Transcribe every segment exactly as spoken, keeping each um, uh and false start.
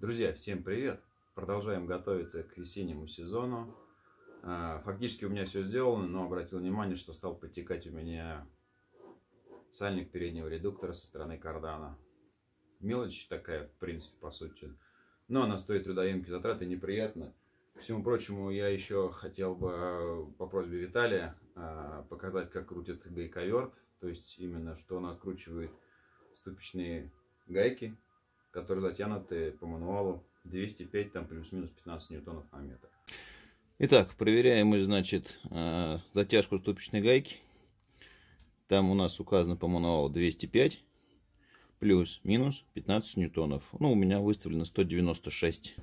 Друзья, всем привет! Продолжаем готовиться к весеннему сезону. Фактически у меня все сделано, но обратил внимание, что стал подтекать у меня сальник переднего редуктора со стороны кардана. Мелочь такая, в принципе, по сути. Но она стоит трудоемкие затраты, неприятно. Ко всему прочему, я еще хотел бы по просьбе Виталия показать, как крутит гайковерт. То есть именно, что он откручивает ступичные гайки, которые затянуты по мануалу двести пять, там плюс-минус пятнадцать ньютонов на метр. Итак, проверяем мы, значит, затяжку ступичной гайки. Там у нас указано по мануалу двести пять плюс-минус пятнадцать ньютонов. Ну, у меня выставлено сто девяносто шесть.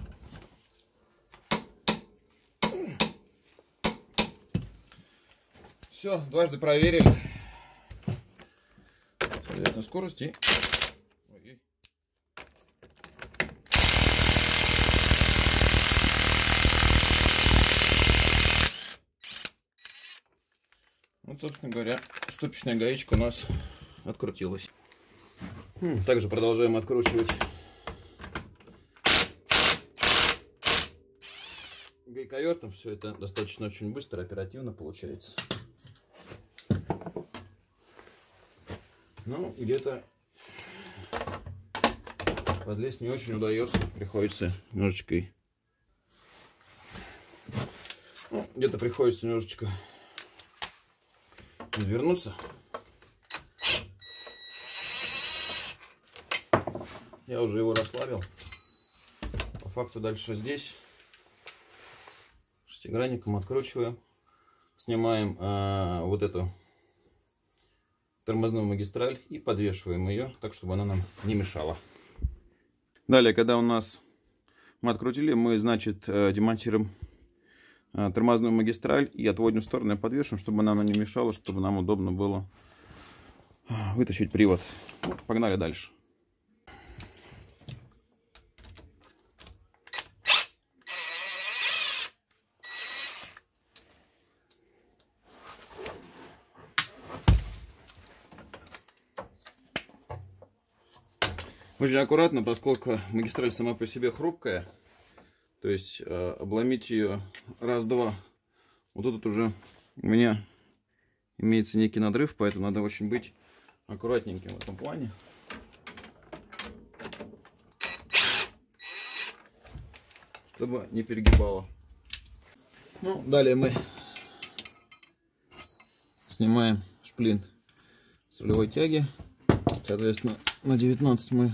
Все, дважды проверили. Соответственно, скорости. Вот, собственно говоря, ступичная гаечка у нас открутилась. Также продолжаем откручивать гайковертом. Все это достаточно очень быстро, оперативно получается. Ну, где-то подлезть не очень удается. Приходится немножечко... Ну, где-то приходится немножечко извернуться. Я уже его расслабил. По факту дальше здесь шестигранником откручиваем. Снимаем а, вот эту тормозную магистраль и подвешиваем ее так, чтобы она нам не мешала. Далее, когда у нас мы открутили, мы, значит, демонтируем тормозную магистраль и отводим в сторону и подвешиваем, чтобы она нам не мешала, чтобы нам удобно было вытащить привод. Ну, погнали дальше. Очень аккуратно, поскольку магистраль сама по себе хрупкая. То есть э, обломить ее раз-два. Вот тут уже у меня имеется некий надрыв, поэтому надо очень быть аккуратненьким в этом плане. Чтобы не перегибало. Ну, далее мы снимаем шплинт с рулевой тяги. Соответственно, на девятнадцать мы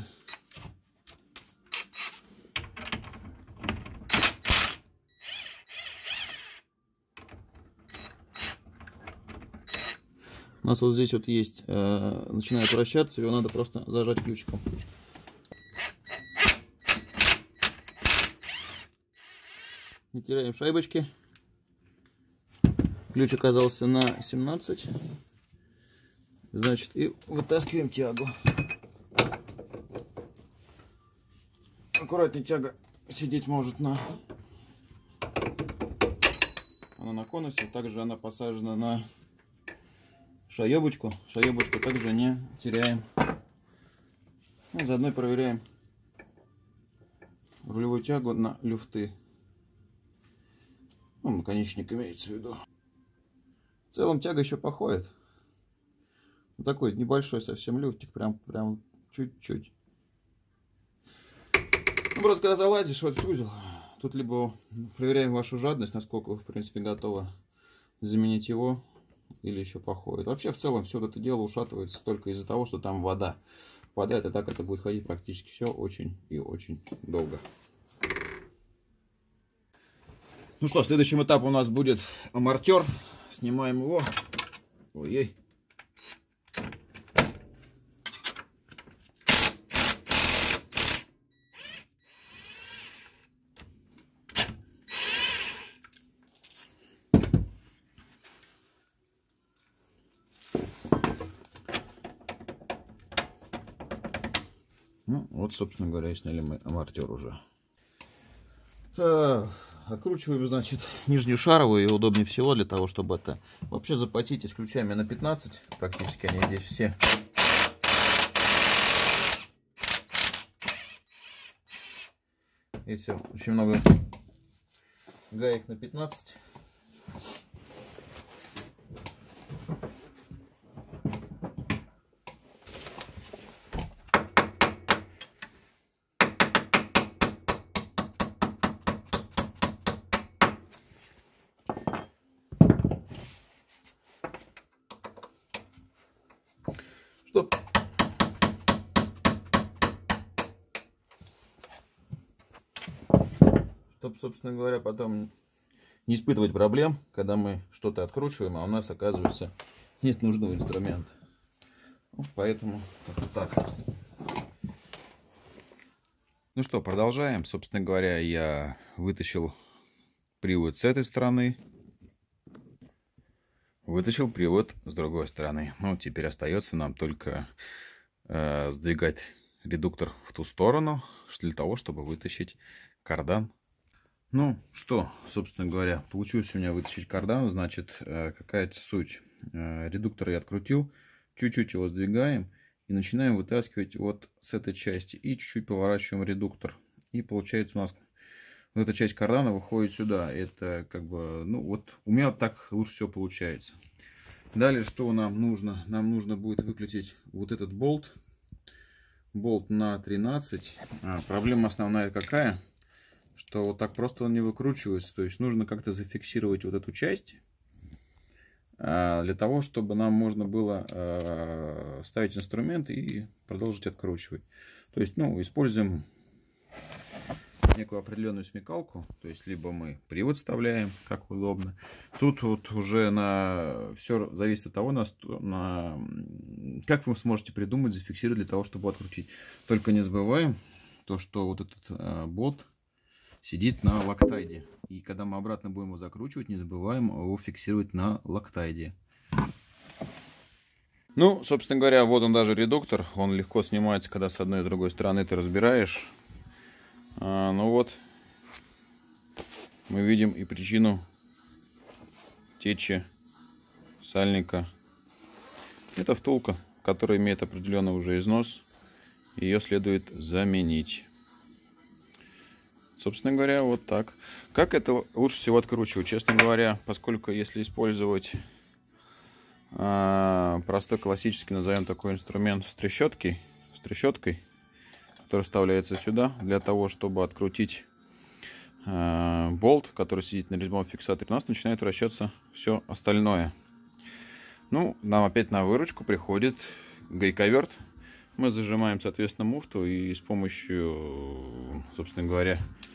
у нас вот здесь вот есть, э, начинает вращаться, его надо просто зажать ключиком. Не теряем шайбочки. Ключ оказался на семнадцать. Значит, и вытаскиваем тягу. Аккуратнее, тяга сидеть может на... Она на конусе, также она посажена на шаебочку. Шаебочку также не теряем. Ну, заодно проверяем рулевую тягу на люфты. Ну, наконечник имеется в виду. В целом тяга еще походит. Вот такой небольшой совсем люфтик, прям прям чуть-чуть. Ну, просто когда залазишь в этот узел, тут либо проверяем вашу жадность, насколько вы, в принципе, готовы заменить его, или еще походит. Вообще, в целом, все это дело ушатывается только из-за того, что там вода впадает, и так это будет ходить практически все очень и очень долго. Ну что, следующим этапом у нас будет амортер. Снимаем его. Ой-ой. Ну, вот, собственно говоря, сняли мы амортер уже. Откручиваем, значит, нижнюю шаровую, и удобнее всего для того, чтобы это вообще запотеть с ключами на пятнадцать. Практически они здесь все. И все. Очень много гаек на пятнадцать. Чтоб Чтоб, собственно говоря, потом не испытывать проблем, когда мы что-то откручиваем, а у нас, оказывается, нет нужного инструмента. Ну, поэтому вот так. Ну что, продолжаем. Собственно говоря, я вытащил привод с этой стороны. Вытащил привод с другой стороны. Ну, теперь остается нам только э, сдвигать редуктор в ту сторону, для того, чтобы вытащить кардан. Ну что, собственно говоря, получилось у меня вытащить кардан. Значит, э, какая-то суть. Э, редуктор я открутил, чуть-чуть его сдвигаем и начинаем вытаскивать вот с этой части. И чуть-чуть поворачиваем редуктор. И получается у нас вот эта часть кардана выходит сюда. Это как бы, ну вот у меня так лучше всего получается. Далее, что нам нужно? Нам нужно будет выкрутить вот этот болт. Болт на тринадцать. А, проблема основная какая? Что вот так просто он не выкручивается. То есть нужно как-то зафиксировать вот эту часть. А, для того, чтобы нам можно было а, ставить инструмент и продолжить откручивать. То есть, ну, используем некую определенную смекалку, то есть либо мы привод вставляем, как удобно. Тут вот уже на все зависит от того, на, на как вы сможете придумать, зафиксировать для того, чтобы открутить. Только не забываем то, что вот этот а, болт сидит на локтайде, и когда мы обратно будем его закручивать, не забываем его фиксировать на локтайде. Ну, собственно говоря, вот он даже редуктор, он легко снимается, когда с одной и с другой стороны ты разбираешь. А, ну вот, мы видим и причину течи сальника. Это втулка, которая имеет определенный уже износ. Ее следует заменить. Собственно говоря, вот так. Как это лучше всего откручивать? Честно говоря, поскольку если использовать а, простой классический, назовем такой инструмент с трещоткой, с трещоткой, который вставляется сюда, для того, чтобы открутить э, болт, который сидит на резьбовом фиксаторе, у нас начинает вращаться все остальное. Ну, нам опять на выручку приходит гайковерт. Мы зажимаем, соответственно, муфту и с помощью, собственно говоря,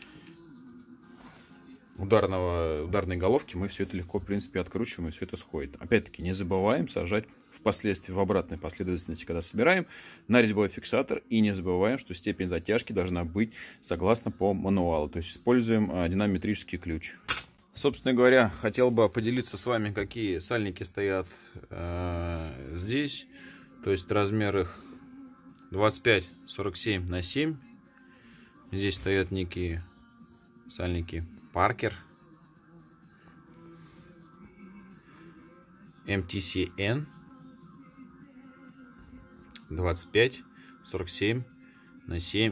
ударного, ударной головки мы все это легко, в принципе, откручиваем, и все это сходит. Опять-таки, не забываем сажать впоследствии в обратной последовательности, когда собираем, на резьбовой фиксатор. И не забываем, что степень затяжки должна быть согласно по мануалу. То есть используем а, динамометрический ключ. Собственно говоря, хотел бы поделиться с вами, какие сальники стоят э, здесь. То есть размер их двадцать пять сорок семь на семь. Здесь стоят некие сальники Parker, эм ти си эн двадцать пять сорок семь на семь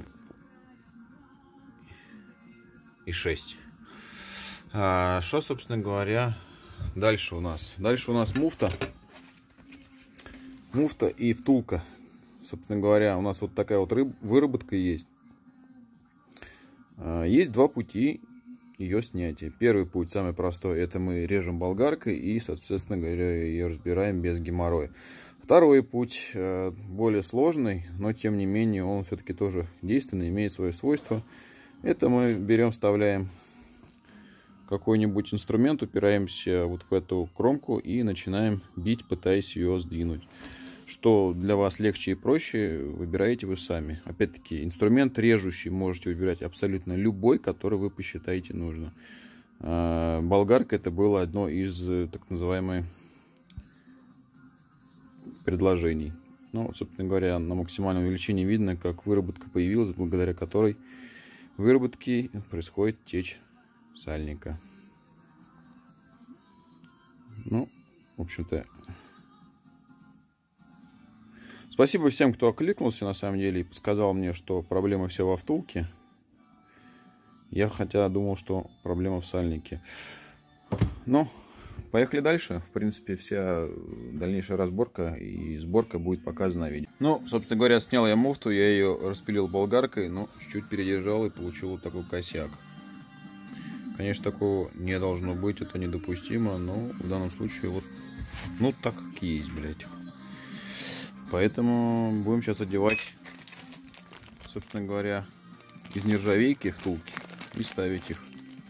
и шесть. А, что, собственно говоря, дальше у нас? Дальше у нас муфта. Муфта и втулка. Собственно говоря, у нас вот такая вот рыб, выработка есть. А, есть два пути ее снятия. Первый путь, самый простой, это мы режем болгаркой и, соответственно говоря, ее разбираем без геморроя. Второй путь более сложный, но тем не менее он все-таки тоже действенный, имеет свое свойство. Это мы берем, вставляем какой-нибудь инструмент, упираемся вот в эту кромку и начинаем бить, пытаясь ее сдвинуть. Что для вас легче и проще, выбираете вы сами. Опять-таки, инструмент режущий можете выбирать абсолютно любой, который вы посчитаете нужно. Болгарка — это было одно из так называемых предложений. Ну, собственно говоря, на максимальном увеличении видно, как выработка появилась, благодаря которой выработке происходит течь сальника. Ну, в общем-то, спасибо всем, кто откликнулся, на самом деле, и сказал мне, что проблема все во втулке. Я хотя думал, что проблема в сальнике. Ну, поехали дальше. В принципе, вся дальнейшая разборка и сборка будет показана на видео. Ну, собственно говоря, снял я муфту, я ее распилил болгаркой, но чуть-чуть передержал и получил вот такой косяк. Конечно, такого не должно быть, это недопустимо, но в данном случае вот, ну, так как есть, блядь. Поэтому будем сейчас одевать, собственно говоря, из нержавейки втулки и ставить их.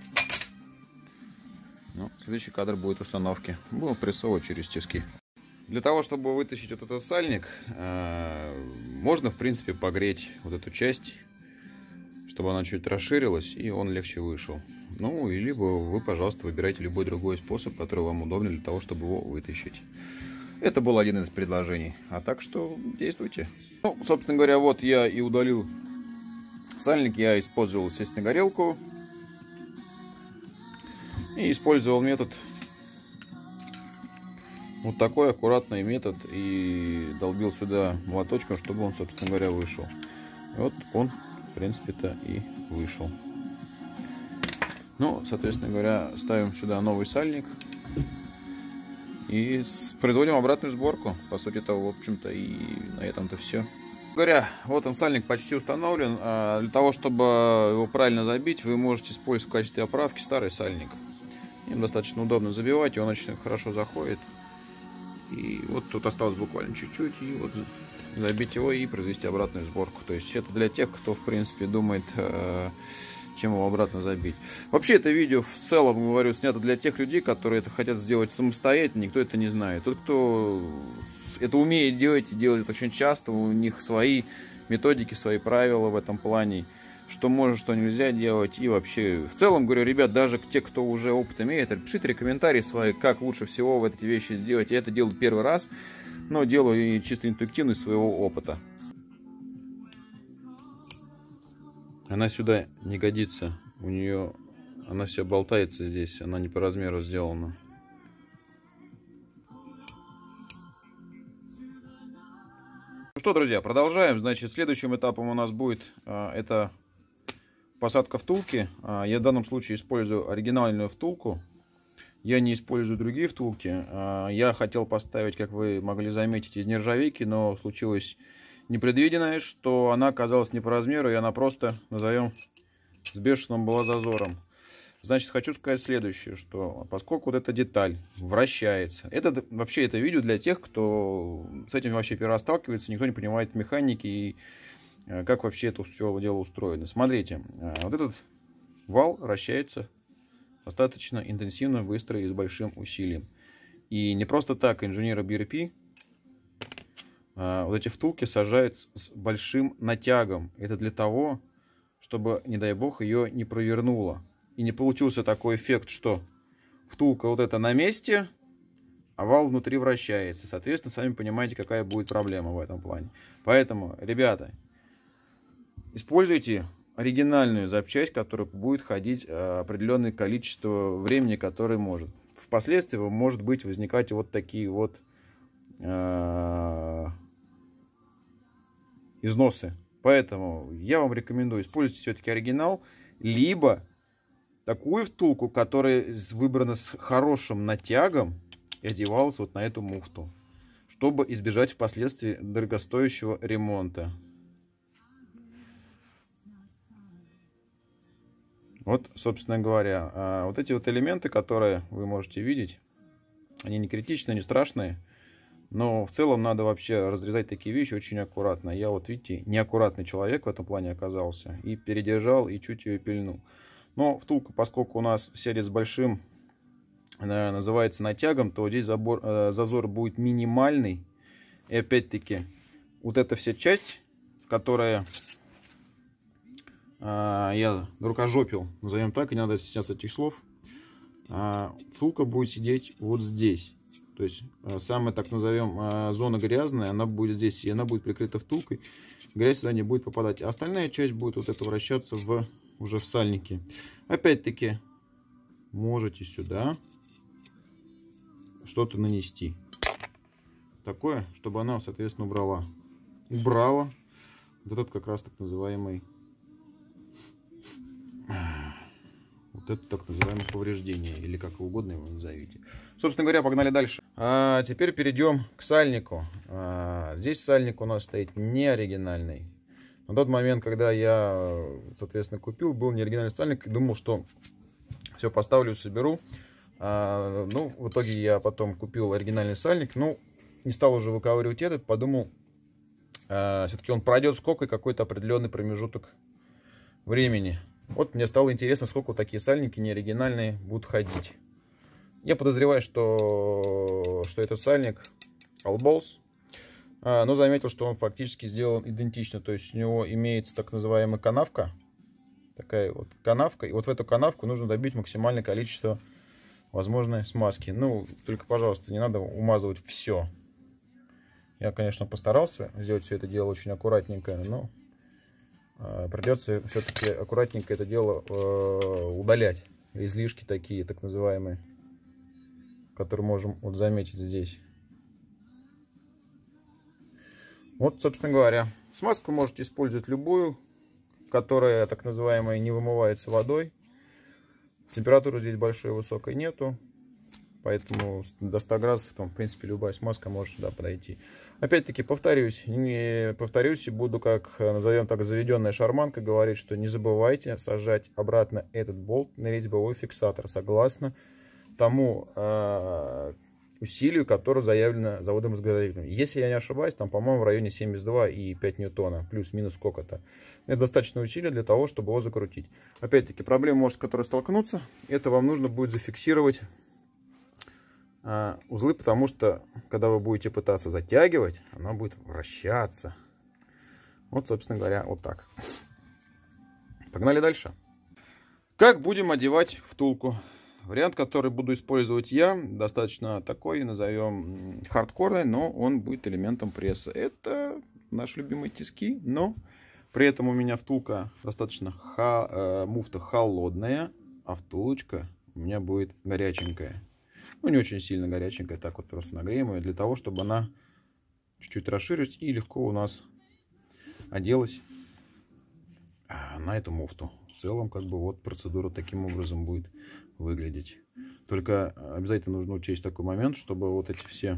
Ну, следующий кадр будет установки. Будем прессовывать через тиски. Для того, чтобы вытащить вот этот сальник, можно, в принципе, погреть вот эту часть, чтобы она чуть расширилась и он легче вышел. Ну, и либо вы, пожалуйста, выбирайте любой другой способ, который вам удобен для того, чтобы его вытащить. Это был один из предложений. А так что действуйте. Ну, собственно говоря, вот я и удалил сальник. Я использовал, естественно, горелку. И использовал метод. Вот такой аккуратный метод. И долбил сюда молоточком, чтобы он, собственно говоря, вышел. И вот он, в принципе-то, и вышел. Ну, соответственно говоря, ставим сюда новый сальник. И производим обратную сборку. По сути, это, в общем-то, и на этом-то все. Говоря, вот он, сальник почти установлен. А для того, чтобы его правильно забить, вы можете использовать в качестве оправки старый сальник. Им достаточно удобно забивать, и он очень хорошо заходит. И вот тут осталось буквально чуть-чуть, и вот забить его и произвести обратную сборку. То есть это для тех, кто, в принципе, думает, чем его обратно забить. Вообще это видео в целом, говорю, снято для тех людей, которые это хотят сделать самостоятельно, никто это не знает. Тот, кто это умеет делать и делает это очень часто, у них свои методики, свои правила в этом плане, что можно, что нельзя делать. И вообще, в целом, говорю, ребят, даже те, кто уже опыт имеет, пишите комментарии свои, как лучше всего в эти вещи сделать. Я это делаю первый раз, но делаю и чисто интуитивно из своего опыта. Она сюда не годится, у нее, она вся болтается здесь, она не по размеру сделана. Ну что, друзья, продолжаем. Значит, следующим этапом у нас будет а, это посадка втулки. А, я в данном случае использую оригинальную втулку. Я не использую другие втулки. А, я хотел поставить, как вы могли заметить, из нержавейки, но случилось непредвиденное, что она оказалась не по размеру, и она просто, назовем, с бешеным была зазором. Значит, хочу сказать следующее, что поскольку вот эта деталь вращается, это вообще это видео для тех, кто с этим вообще первый раз сталкивается, никто не понимает механики и как вообще это все дело устроено. Смотрите, вот этот вал вращается достаточно интенсивно, быстро и с большим усилием. И не просто так инженеры би эр пи вот эти втулки сажают с большим натягом. Это для того, чтобы, не дай бог, ее не провернуло. И не получился такой эффект, что втулка вот эта на месте, а вал внутри вращается. Соответственно, сами понимаете, какая будет проблема в этом плане. Поэтому, ребята, используйте оригинальную запчасть, которая будет ходить определенное количество времени, которое может. Впоследствии может быть возникать вот такие вот износы. Поэтому я вам рекомендую использовать все-таки оригинал, либо такую втулку, которая выбрана с хорошим натягом и одевалась вот на эту муфту, чтобы избежать впоследствии дорогостоящего ремонта. Вот, собственно говоря, вот эти вот элементы, которые вы можете видеть, они не критичные, не страшные. Но в целом надо вообще разрезать такие вещи очень аккуратно. Я вот, видите, неаккуратный человек в этом плане оказался. И передержал, и чуть ее пильнул. Но втулка, поскольку у нас сядет с большим, называется, натягом, то здесь забор, зазор будет минимальный. И опять-таки, вот эта вся часть, которая я рукожопил, назовем так, и не надо стесняться этих слов, втулка будет сидеть вот здесь. То есть самая, так назовем, зона грязная, она будет здесь, и она будет прикрыта втулкой, грязь сюда не будет попадать. А остальная часть будет вот это вращаться в, уже в сальнике. Опять-таки, можете сюда что-то нанести. Такое, чтобы она, соответственно, убрала. Убрала вот этот как раз так называемый Вот это так называемое повреждение, или как угодно его назовите. Собственно говоря, погнали дальше. А теперь перейдем к сальнику. А, здесь сальник у нас стоит не оригинальный. На тот момент, когда я, соответственно, купил, был не оригинальный сальник. Думал, что все поставлю, соберу. А, ну, в итоге я потом купил оригинальный сальник. Ну, не стал уже выковыривать этот. Подумал, а, все-таки он пройдет сколько и какой-то определенный промежуток времени. Вот мне стало интересно, сколько вот такие сальники неоригинальные будут ходить. Я подозреваю, что, что этот сальник Allballs, а, но заметил, что он фактически сделан идентично. То есть у него имеется так называемая канавка. Такая вот канавка. И вот в эту канавку нужно добить максимальное количество возможной смазки. Ну, только, пожалуйста, не надо умазывать все. Я, конечно, постарался сделать все это дело очень аккуратненько, но придется все-таки аккуратненько это дело э, удалять. Излишки такие, так называемые, которые можем вот заметить здесь. Вот, собственно говоря, смазку можете использовать любую, которая, так называемая, не вымывается водой. Температуры здесь большой и высокой нету. Поэтому до ста градусов, там, в принципе, любая смазка может сюда подойти. Опять-таки, повторюсь, не повторюсь и буду, как, назовем так, заведенная шарманка, говорить, что не забывайте сажать обратно этот болт на резьбовой фиксатор, согласно тому э, усилию, которое заявлено заводом-изготовителем. Если я не ошибаюсь, там, по-моему, в районе семьдесят два и пять ньютона, плюс-минус сколько-то. Это достаточно усилия для того, чтобы его закрутить. Опять-таки, проблема, может, с которой столкнуться, это вам нужно будет зафиксировать узлы, потому что, когда вы будете пытаться затягивать, она будет вращаться. Вот, собственно говоря, вот так. Погнали дальше. Как будем одевать втулку? Вариант, который буду использовать я, достаточно такой, назовем хардкорный, но он будет элементом пресса. Это наши любимые тиски, но при этом у меня втулка достаточно ха э, муфта холодная, а втулочка у меня будет горяченькая. Ну, не очень сильно горяченькая, так вот просто нагреем ее, для того, чтобы она чуть-чуть расширилась и легко у нас оделась на эту муфту. В целом, как бы вот процедура таким образом будет выглядеть. Только обязательно нужно учесть такой момент, чтобы вот эти все...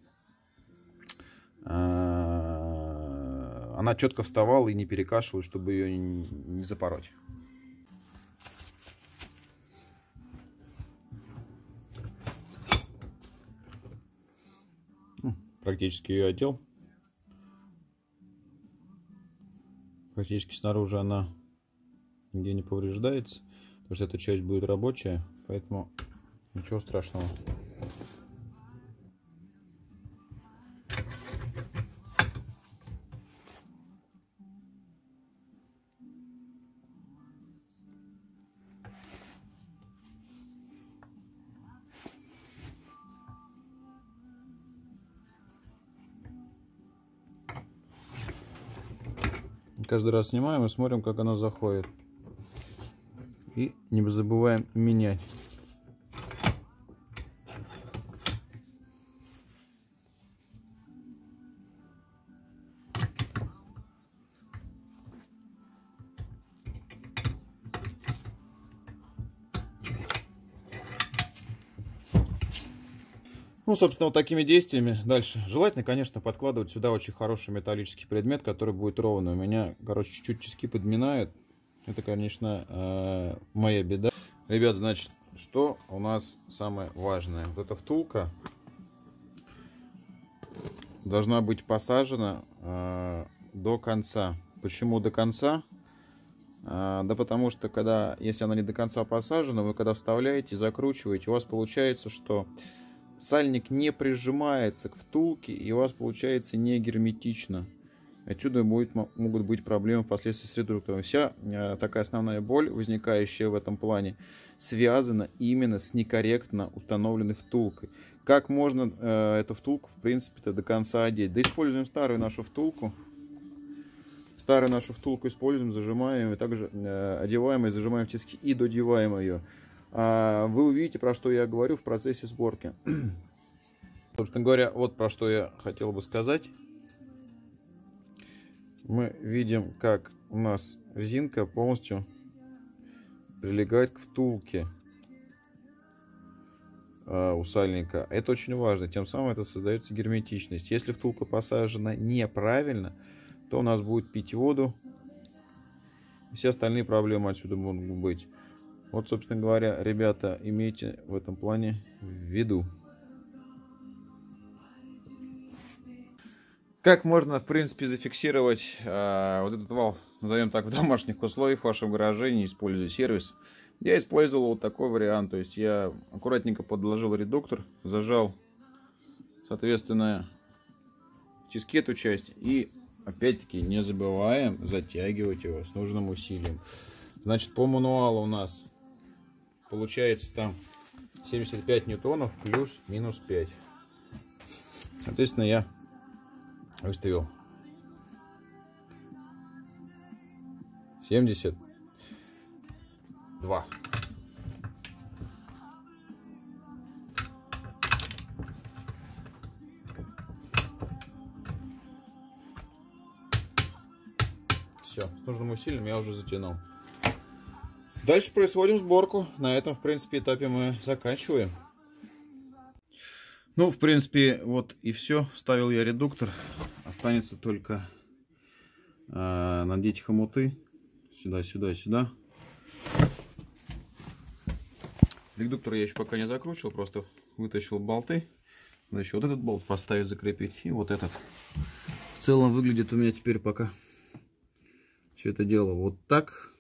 Она четко вставала и не перекашивалась, чтобы ее не запороть. Практически ее одел. Практически снаружи она нигде не повреждается, потому что эта часть будет рабочая, поэтому ничего страшного. Каждый раз снимаем и смотрим, как она заходит. И не забываем менять. Ну, собственно, вот такими действиями дальше. Желательно, конечно, подкладывать сюда очень хороший металлический предмет, который будет ровный. У меня, короче, чуть-чуть тиски подминают. Это, конечно, моя беда. Ребят, значит, что у нас самое важное? Вот эта втулка должна быть посажена до конца. Почему до конца? Да потому что, когда, если она не до конца посажена, вы когда вставляете, закручиваете, у вас получается, что сальник не прижимается к втулке, и у вас получается не герметично. Отсюда будет, могут быть проблемы впоследствии с редуктором. Вся э, такая основная боль, возникающая в этом плане, связана именно с некорректно установленной втулкой. Как можно э, эту втулку, в принципе-то, до конца одеть? Да используем старую нашу втулку. Старую нашу втулку используем, зажимаем, и также э, одеваем и зажимаем в тиски и додеваем ее. Вы увидите, про что я говорю в процессе сборки. Собственно говоря, вот про что я хотел бы сказать. Мы видим, как у нас резинка полностью прилегать к втулке э, у сальника. Это очень важно. Тем самым это создается герметичность. Если втулка посажена неправильно, то у нас будет пить воду. И все остальные проблемы отсюда могут быть. Вот, собственно говоря, ребята, имейте в этом плане в виду. Как можно, в принципе, зафиксировать э, вот этот вал, назовем так, в домашних условиях в вашем гараже, не используя сервис? Я использовал вот такой вариант. То есть я аккуратненько подложил редуктор, зажал, соответственно, в тиске эту часть. И, опять-таки, не забываем затягивать его с нужным усилием. Значит, по мануалу у нас получается там семьдесят пять ньютонов плюс-минус пять. Соответственно, я выставил семьдесят два. Все, с нужным усилием я уже затянул. Дальше производим сборку. На этом, в принципе, этапе мы заканчиваем. Ну, в принципе, вот и все. Вставил я редуктор. Останется только э, надеть хомуты. Сюда, сюда, сюда. Редуктор я еще пока не закручивал. Просто вытащил болты. Надо еще вот этот болт поставить, закрепить. И вот этот. В целом выглядит у меня теперь пока все это дело вот так.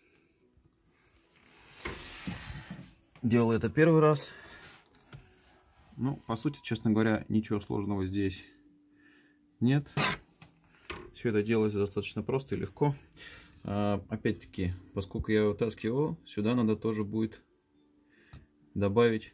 Делал это первый раз. Ну, по сути, честно говоря, ничего сложного здесь нет. Все это делается достаточно просто и легко. А, опять-таки, поскольку я вытаскивал, сюда надо тоже будет добавить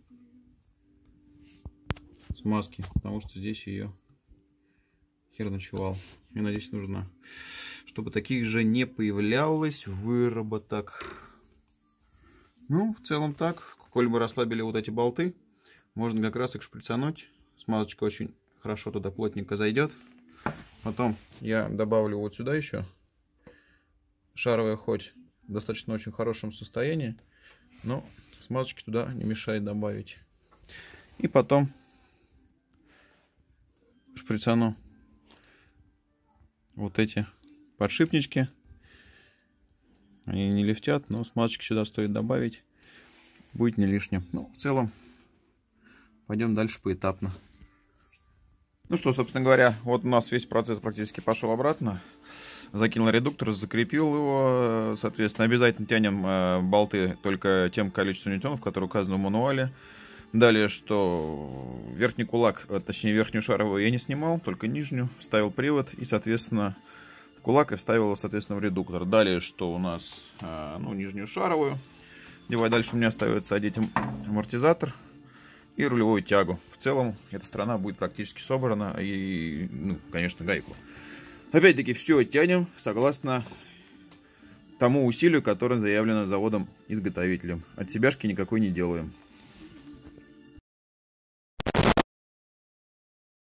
смазки, потому что здесь ее хер ночевал. Мне, надеюсь, нужно, чтобы таких же не появлялось выработок. Ну, в целом так. Коль мы расслабили вот эти болты, можно как раз их шприцануть. Смазочка очень хорошо туда плотненько зайдет. Потом я добавлю вот сюда еще. Шаровая хоть в достаточно очень хорошем состоянии, но смазочки туда не мешает добавить. И потом шприцану вот эти подшипнички. Они не лифтят, но смазочки сюда стоит добавить. Будет не лишним. Ну, в целом, пойдем дальше поэтапно. Ну что, собственно говоря, вот у нас весь процесс практически пошел обратно. Закинул редуктор, закрепил его. Соответственно, обязательно тянем болты только тем количеством ньютонов, которое указано в мануале. Далее, что верхний кулак, точнее верхнюю шаровую я не снимал, только нижнюю. Вставил привод и, соответственно, в кулак и вставил его, соответственно, в редуктор. Далее, что у нас, ну, нижнюю шаровую. Девай, дальше у меня остается одеть амортизатор и рулевую тягу. В целом, эта сторона будет практически собрана. И, ну, конечно, гайку. Опять-таки, все тянем согласно тому усилию, которое заявлено заводом-изготовителем. От себяшки никакой не делаем.